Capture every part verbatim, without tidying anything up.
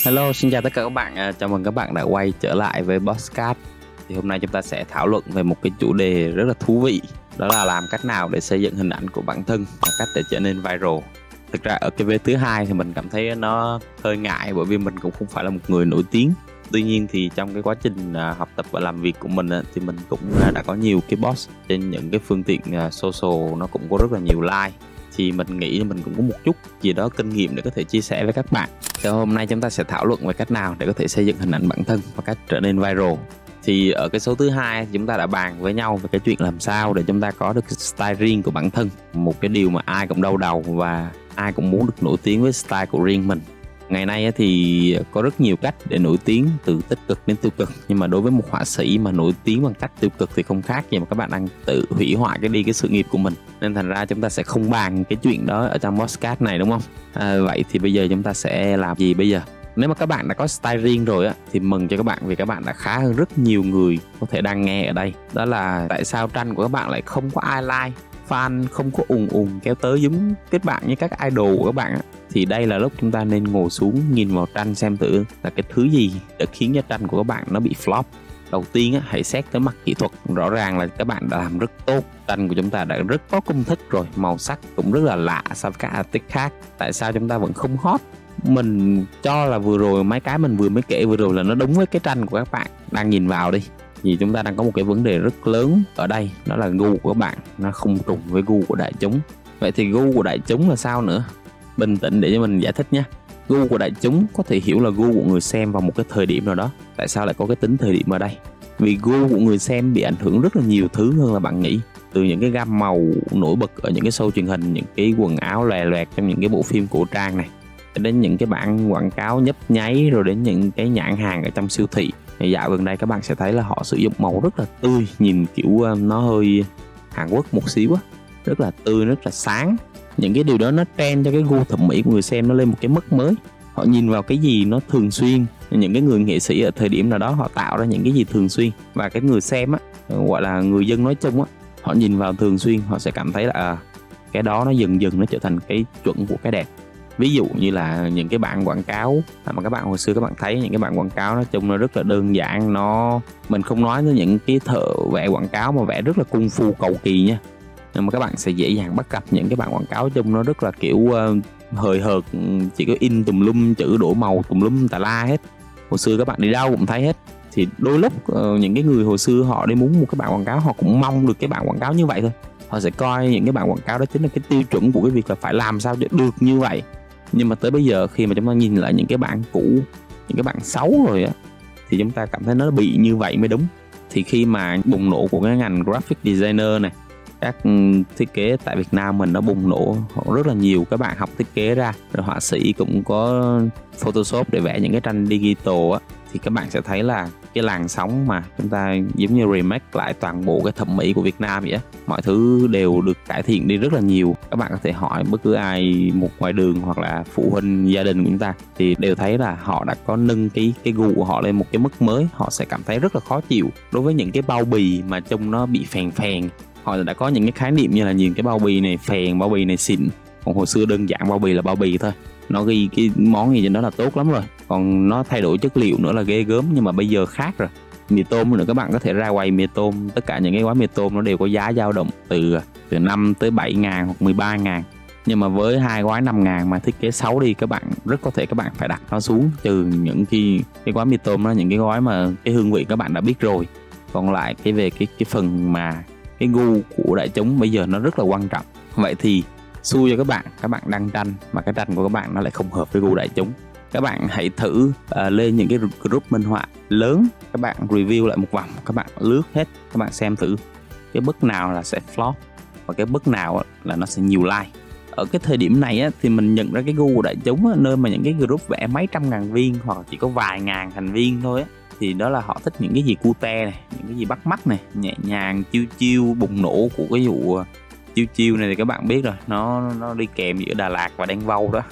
Hello, xin chào tất cả các bạn. À, chào mừng các bạn đã quay trở lại với Bosscat. Thì hôm nay chúng ta sẽ thảo luận về một cái chủ đề rất là thú vị, đó là làm cách nào để xây dựng hình ảnh của bản thân và cách để trở nên viral. Thực ra ở cái vế thứ hai thì mình cảm thấy nó hơi ngại, bởi vì mình cũng không phải là một người nổi tiếng. Tuy nhiên thì trong cái quá trình uh, học tập và làm việc của mình uh, thì mình cũng uh, đã có nhiều cái post trên những cái phương tiện uh, social, nó cũng có rất là nhiều like. Thì mình nghĩ mình cũng có một chút gì đó kinh nghiệm để có thể chia sẻ với các bạn. Thì hôm nay chúng ta sẽ thảo luận về cách nào để có thể xây dựng hình ảnh bản thân và cách trở nên viral. Thì ở cái số thứ hai chúng ta đã bàn với nhau về cái chuyện làm sao để chúng ta có được style riêng của bản thân, một cái điều mà ai cũng đau đầu và ai cũng muốn được nổi tiếng với style của riêng mình. Ngày nay thì có rất nhiều cách để nổi tiếng, từ tích cực đến tiêu cực. Nhưng mà đối với một họa sĩ mà nổi tiếng bằng cách tiêu cực thì không khác gì mà các bạn đang tự hủy hoại cái đi cái sự nghiệp của mình. Nên thành ra chúng ta sẽ không bàn cái chuyện đó ở trong podcast này, đúng không? À, vậy thì bây giờ chúng ta sẽ làm gì bây giờ? Nếu mà các bạn đã có style riêng rồi á thì mừng cho các bạn, vì các bạn đã khá hơn rất nhiều người có thể đang nghe ở đây. Đó là tại sao tranh của các bạn lại không có ai like, fan không có ùn ùn kéo tới giống kết bạn như các idol của các bạn á. Thì đây là lúc chúng ta nên ngồi xuống nhìn vào tranh xem thử là cái thứ gì đã khiến cho tranh của các bạn nó bị flop. Đầu tiên á, hãy xét tới mặt kỹ thuật. Rõ ràng là các bạn đã làm rất tốt, tranh của chúng ta đã rất có công thức rồi, màu sắc cũng rất là lạ so với các artist khác. Tại sao chúng ta vẫn không hot? Mình cho là vừa rồi mấy cái mình vừa mới kể vừa rồi là nó đúng với cái tranh của các bạn đang nhìn vào đi. Vì chúng ta đang có một cái vấn đề rất lớn ở đây, đó là gu của các bạn nó không trùng với gu của đại chúng. Vậy thì gu của đại chúng là sao nữa? Bình tĩnh để cho mình giải thích nhé. Gu của đại chúng có thể hiểu là gu của người xem vào một cái thời điểm nào đó. Tại sao lại có cái tính thời điểm ở đây? Vì gu của người xem bị ảnh hưởng rất là nhiều thứ hơn là bạn nghĩ. Từ những cái gam màu nổi bật ở những cái show truyền hình, những cái quần áo lòe loẹt trong những cái bộ phim cổ trang này, đến những cái bản quảng cáo nhấp nháy, rồi đến những cái nhãn hàng ở trong siêu thị. Dạo gần đây các bạn sẽ thấy là họ sử dụng màu rất là tươi, nhìn kiểu nó hơi Hàn Quốc một xíu á, rất là tươi, rất là sáng. Những cái điều đó nó trend cho cái gu thẩm mỹ của người xem nó lên một cái mức mới. Họ nhìn vào cái gì nó thường xuyên. Những cái người nghệ sĩ ở thời điểm nào đó họ tạo ra những cái gì thường xuyên, và cái người xem á, gọi là người dân nói chung á, họ nhìn vào thường xuyên, họ sẽ cảm thấy là à, cái đó nó dần dần nó trở thành cái chuẩn của cái đẹp. Ví dụ như là những cái bản quảng cáo mà các bạn hồi xưa các bạn thấy, những cái bản quảng cáo nói chung nó rất là đơn giản, nó mình không nói tới những cái thợ vẽ quảng cáo mà vẽ rất là công phu cầu kỳ nha, nhưng mà các bạn sẽ dễ dàng bắt gặp những cái bản quảng cáo chung nó rất là kiểu uh, hời hợt, chỉ có in tùm lum chữ, đổ màu tùm lum tà la hết. Hồi xưa các bạn đi đâu cũng thấy hết. Thì đôi lúc uh, những cái người hồi xưa họ đi muốn một cái bản quảng cáo, họ cũng mong được cái bản quảng cáo như vậy thôi. Họ sẽ coi những cái bản quảng cáo đó chính là cái tiêu chuẩn của cái việc là phải làm sao để được như vậy. Nhưng mà tới bây giờ khi mà chúng ta nhìn lại những cái bản cũ, những cái bản xấu rồi á, thì chúng ta cảm thấy nó bị như vậy mới đúng. Thì khi mà bùng nổ của cái ngành graphic designer này, các thiết kế tại Việt Nam mình nó bùng nổ, rất là nhiều các bạn học thiết kế ra, rồi họa sĩ cũng có Photoshop để vẽ những cái tranh digital á, thì các bạn sẽ thấy là cái làn sóng mà chúng ta giống như remake lại toàn bộ cái thẩm mỹ của Việt Nam vậy á, mọi thứ đều được cải thiện đi rất là nhiều. Các bạn có thể hỏi bất cứ ai một ngoài đường hoặc là phụ huynh gia đình của chúng ta thì đều thấy là họ đã có nâng cái cái gu của họ lên một cái mức mới. Họ sẽ cảm thấy rất là khó chịu đối với những cái bao bì mà trông nó bị phèn phèn. Họ đã có những cái khái niệm như là nhìn cái bao bì này phèn, bao bì này xịn. Còn hồi xưa đơn giản bao bì là bao bì thôi, nó ghi cái món gì trên đó là tốt lắm rồi, còn nó thay đổi chất liệu nữa là ghê gớm. Nhưng mà bây giờ khác rồi. Mì tôm nữa, các bạn có thể ra quầy mì tôm, tất cả những cái gói mì tôm nó đều có giá dao động từ từ năm tới bảy ngàn hoặc mười ba ngàn. Nhưng mà với hai gói năm ngàn mà thiết kế xấu đi, các bạn rất có thể các bạn phải đặt nó xuống. Trừ những cái, cái gói mì tôm đó, những cái gói mà cái hương vị các bạn đã biết rồi. Còn lại cái về cái, cái phần mà cái gu của đại chúng bây giờ nó rất là quan trọng. Vậy thì xui cho các bạn, các bạn đăng tranh mà cái tranh của các bạn nó lại không hợp với gu đại chúng. Các bạn hãy thử uh, lên những cái group minh họa lớn, các bạn review lại một vòng, các bạn lướt hết, các bạn xem thử cái bức nào là sẽ flop và cái bức nào là nó sẽ nhiều like. Ở cái thời điểm này á, thì mình nhận ra cái gu của đại chúng á, nơi mà những cái group vẽ mấy trăm ngàn viên hoặc chỉ có vài ngàn thành viên thôi á, thì đó là họ thích những cái gì cute này, những cái gì bắt mắt này, nhẹ nhàng, chiêu chiêu, bùng nổ của cái vụ chiêu chiêu này thì các bạn biết rồi, nó nó đi kèm giữa Đà Lạt và Đen Vâu đó.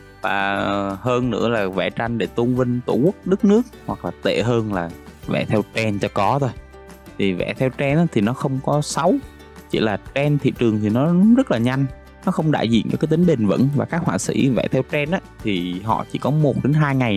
Và hơn nữa là vẽ tranh để tôn vinh tổ quốc đất nước, hoặc là tệ hơn là vẽ theo trend cho có thôi. Thì vẽ theo trend thì nó không có xấu, chỉ là trend thị trường thì nó rất là nhanh, nó không đại diện cho cái tính bền vững. Và các họa sĩ vẽ theo trend á, thì họ chỉ có một đến hai ngày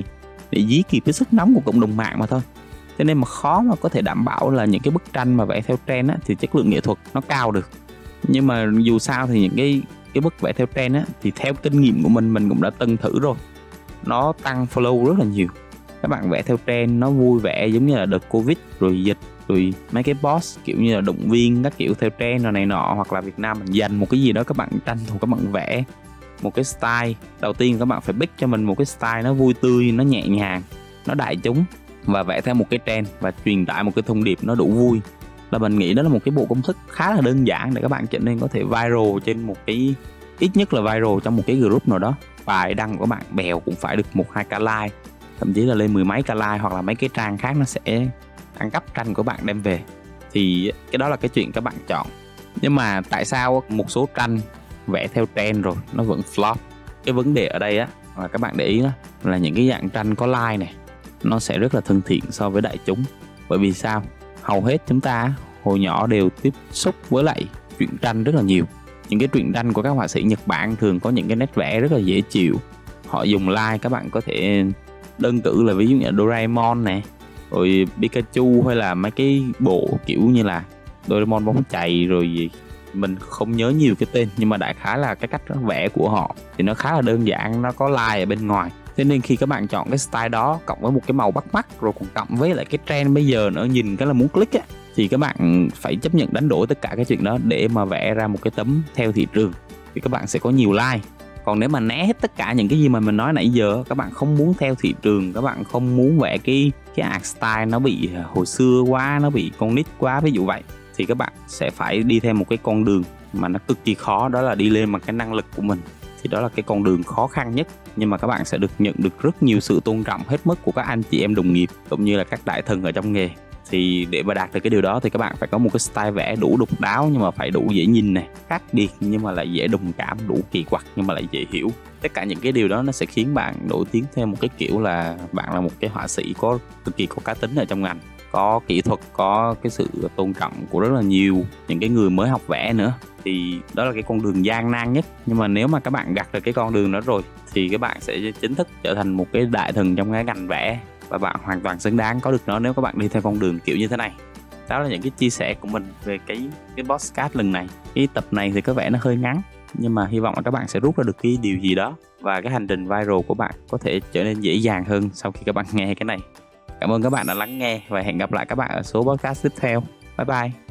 để dí kịp cái sức nóng của cộng đồng mạng mà thôi. Cho nên mà khó mà có thể đảm bảo là những cái bức tranh mà vẽ theo trend á, thì chất lượng nghệ thuật nó cao được. Nhưng mà dù sao thì những cái cái bức vẽ theo trend á, thì theo kinh nghiệm của mình mình cũng đã từng thử rồi, nó tăng follow rất là nhiều. Các bạn vẽ theo trend nó vui vẻ, giống như là đợt Covid rồi dịch rồi mấy cái post kiểu như là động viên các kiểu theo trend rồi này nọ, hoặc là Việt Nam mình dành một cái gì đó các bạn tranh thủ các bạn vẽ một cái style. Đầu tiên các bạn phải pick cho mình một cái style nó vui tươi, nó nhẹ nhàng, nó đại chúng, và vẽ theo một cái trend và truyền tải một cái thông điệp nó đủ vui. Là mình nghĩ đó là một cái bộ công thức khá là đơn giản để các bạn trở nên có thể viral trên một cái, ít nhất là viral trong một cái group nào đó. Bài đăng của các bạn bèo cũng phải được một hai k like, thậm chí là lên mười mấy k like, hoặc là mấy cái trang khác nó sẽ ăn cắp tranh của bạn đem về. Thì cái đó là cái chuyện các bạn chọn. Nhưng mà tại sao một số tranh vẽ theo trend rồi nó vẫn flop? Cái vấn đề ở đây á là các bạn để ý đó, là những cái dạng tranh có like này nó sẽ rất là thân thiện so với đại chúng. Bởi vì sao? Hầu hết chúng ta hồi nhỏ đều tiếp xúc với lại truyện tranh rất là nhiều. Những cái truyện tranh của các họa sĩ Nhật Bản thường có những cái nét vẽ rất là dễ chịu. Họ dùng like, các bạn có thể đơn cử là ví dụ như là Doraemon này, rồi Pikachu, hay là mấy cái bộ kiểu như là Doraemon bóng chày, rồi mình không nhớ nhiều cái tên, nhưng mà đại khái là cái cách vẽ của họ thì nó khá là đơn giản, nó có like ở bên ngoài. Thế nên khi các bạn chọn cái style đó cộng với một cái màu bắt mắt, rồi còn cộng với lại cái trend bây giờ nữa, nhìn cái là muốn click á, thì các bạn phải chấp nhận đánh đổi tất cả cái chuyện đó để mà vẽ ra một cái tấm theo thị trường, thì các bạn sẽ có nhiều like. Còn nếu mà né hết tất cả những cái gì mà mình nói nãy giờ, các bạn không muốn theo thị trường, các bạn không muốn vẽ cái cái art style nó bị hồi xưa quá, nó bị con nít quá, ví dụ vậy, thì các bạn sẽ phải đi theo một cái con đường mà nó cực kỳ khó, đó là đi lên bằng cái năng lực của mình. Thì đó là cái con đường khó khăn nhất, nhưng mà các bạn sẽ được nhận được rất nhiều sự tôn trọng hết mức của các anh chị em đồng nghiệp cũng như là các đại thần ở trong nghề. Thì để mà đạt được cái điều đó thì các bạn phải có một cái style vẽ đủ độc đáo, nhưng mà phải đủ dễ nhìn này, khác biệt nhưng mà lại dễ đồng cảm, đủ kỳ quặc nhưng mà lại dễ hiểu. Tất cả những cái điều đó nó sẽ khiến bạn nổi tiếng theo một cái kiểu là bạn là một cái họa sĩ có cực kỳ có cá tính ở trong ngành, có kỹ thuật, có cái sự tôn trọng của rất là nhiều những cái người mới học vẽ nữa. Thì đó là cái con đường gian nan nhất. Nhưng mà nếu mà các bạn gặt được cái con đường đó rồi thì các bạn sẽ chính thức trở thành một cái đại thần trong cái ngành vẽ, và bạn hoàn toàn xứng đáng có được nó nếu các bạn đi theo con đường kiểu như thế này. Đó là những cái chia sẻ của mình về cái cái podcast lần này. Cái tập này thì có vẻ nó hơi ngắn, nhưng mà hy vọng là các bạn sẽ rút ra được cái điều gì đó, và cái hành trình viral của bạn có thể trở nên dễ dàng hơn sau khi các bạn nghe cái này. Cảm ơn các bạn đã lắng nghe, và hẹn gặp lại các bạn ở số podcast tiếp theo. Bye bye.